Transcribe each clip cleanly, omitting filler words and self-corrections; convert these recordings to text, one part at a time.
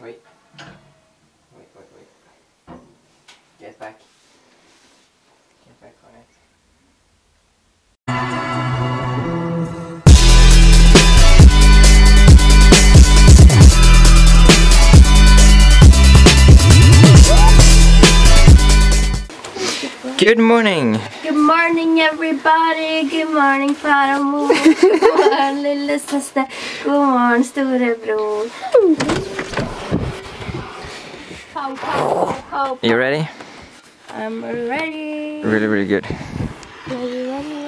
Wait. Get back. Get back on it. Good morning! Good morning everybody! Good morning farmor! God morgen lille søster! God morgen storebror! You ready? I'm ready! Really, really good. Ready.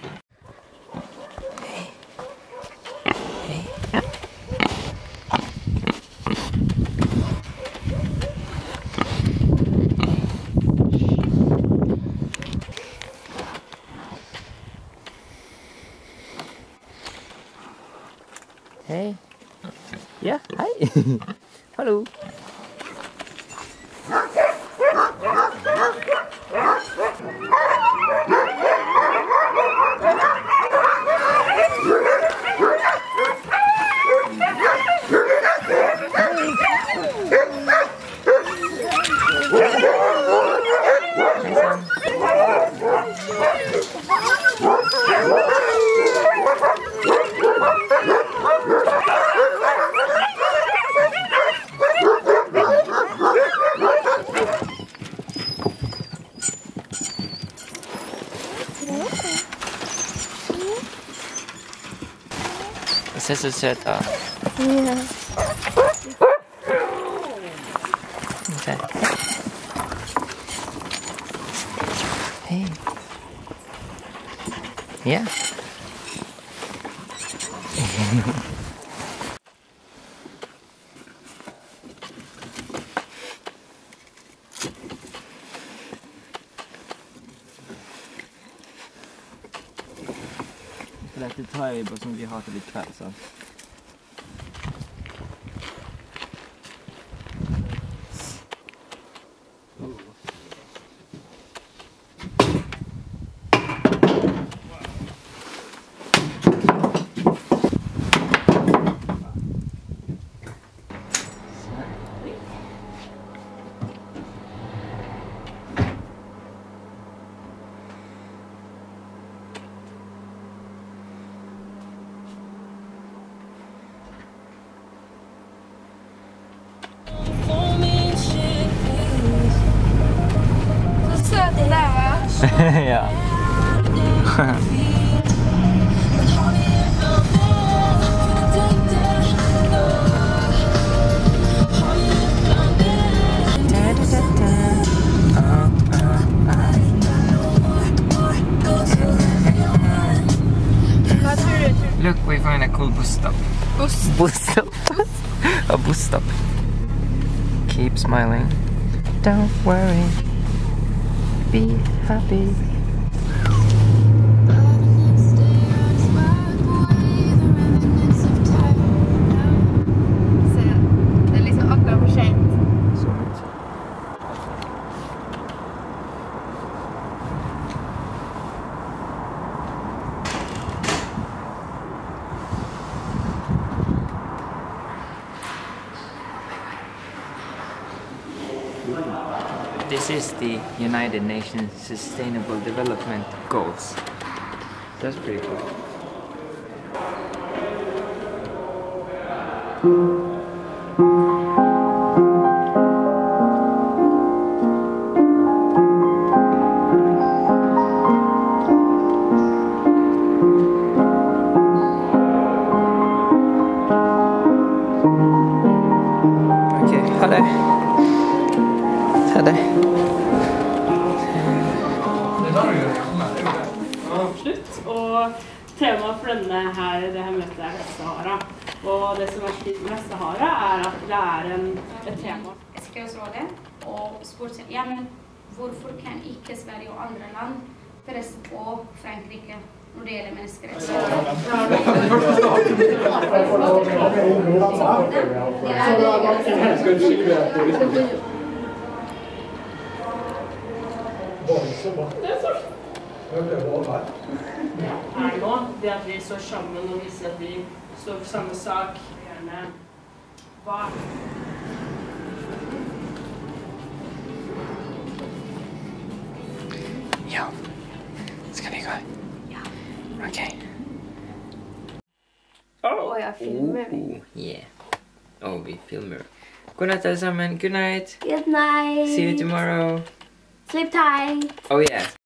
Hey. Yeah, hi. Hello. This is it. Yeah. Okay. Hey. Yeah. Dette tar jeg bare som vi har til litt kveld, så. Ja. Look, we find a cool bus stop. Bus stop. A bus stop. Keep smiling. Don't worry. Be happy. Det är liksom akkurat för sent. This is the United Nations Sustainable Development Goals. That's pretty cool. Okay, hello. Hello. Slutt, og temaet for det her møtet er Vest-Sahara. Og det som er fint med Vest-Sahara er at det er et tema. Sikkerhetsrådet og spurte, ja, men hvorfor kan ikke Sverige og andre land presse på Frankrike når det gjelder menneskerettigheter? Nå, det at vi står sammen og viser at vi står for samme sak, gjerne hva? Ja. Skal vi gå? Ja. Ok. Og jeg filmer. Yeah. Vi filmer. God natt alle sammen. Good night. Good night. See you tomorrow. Sleep tight. Oh yeah.